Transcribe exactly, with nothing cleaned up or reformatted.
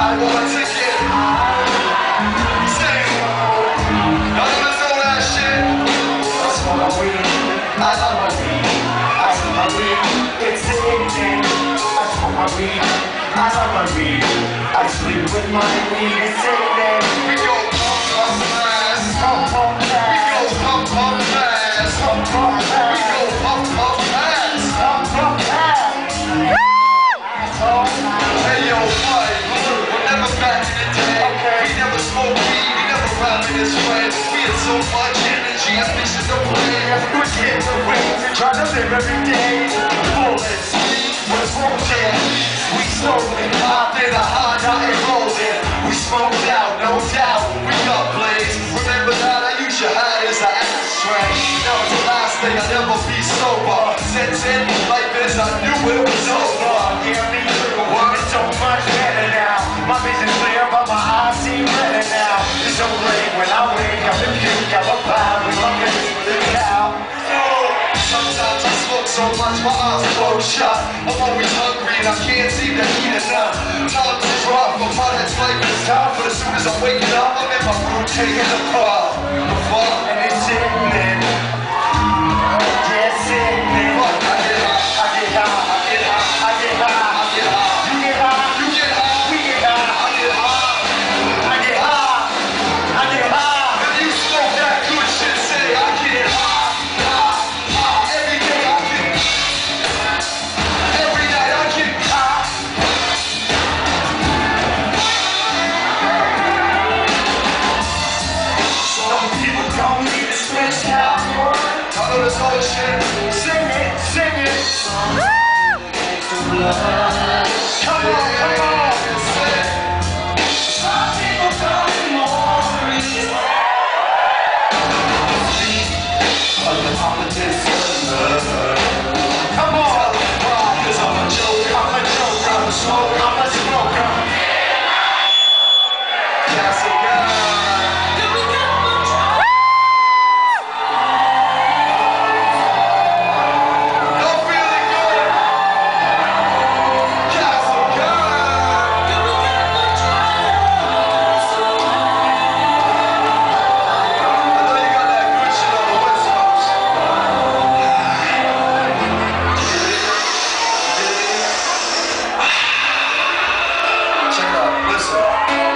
want a ticket. Sing. I wanna know that shit. I smoke my weed. I smoke my weed. I smoke my weed. It's sickening. I smoke my weed. I smoke my weed. I sleep with my weed. It's sickening. We go pump, pump, fast. Pump, pump, fast. We go pump, pump, fast. Pump, pump, fast. We go pump, pump, fast. Pump, pump, fast. Hey yo, what? Remember back in the day? Okay. We never smoked weed. We never robbed this way. We had so much energy. Ambition to play. We was hitting the wings and trying to live every day. Bullets. Was rolling. We slowly popped in a hot knot and rolling. We smoked out, no doubt. We got blazed. Remember that I used your hat as an ashtray. That was the last thing I'd ever be sober. Since in life as I knew it was over. Yeah, me too. Working so much better now. My vision's clear, but my eyes seem redder now. It's so late when I wake up and puke out my pie with my face with a cow. Sometimes I smoke so much my eyes close shut. I'm always hungry and I can't seem to eat enough. Knowledge is rough, but my head's life is tough. But as soon as I'm waking up, I'm in my room taking a puff. The fuck? And it's sickening. Yeah, sickening. Fuck, I get high, I get high, I get high, I get high, I get high. You get high, you get high, we get high, I get high, I get high, I get high. If you smoke that good shit, say I get high. This whole shit. Sing it, sing it. Come on, come on. Some people call me Maurice. But the politicians. Come on. Cause I'm a joker, I'm a joker, I'm a smoker, I'm a smoker. That's a guy. Listen.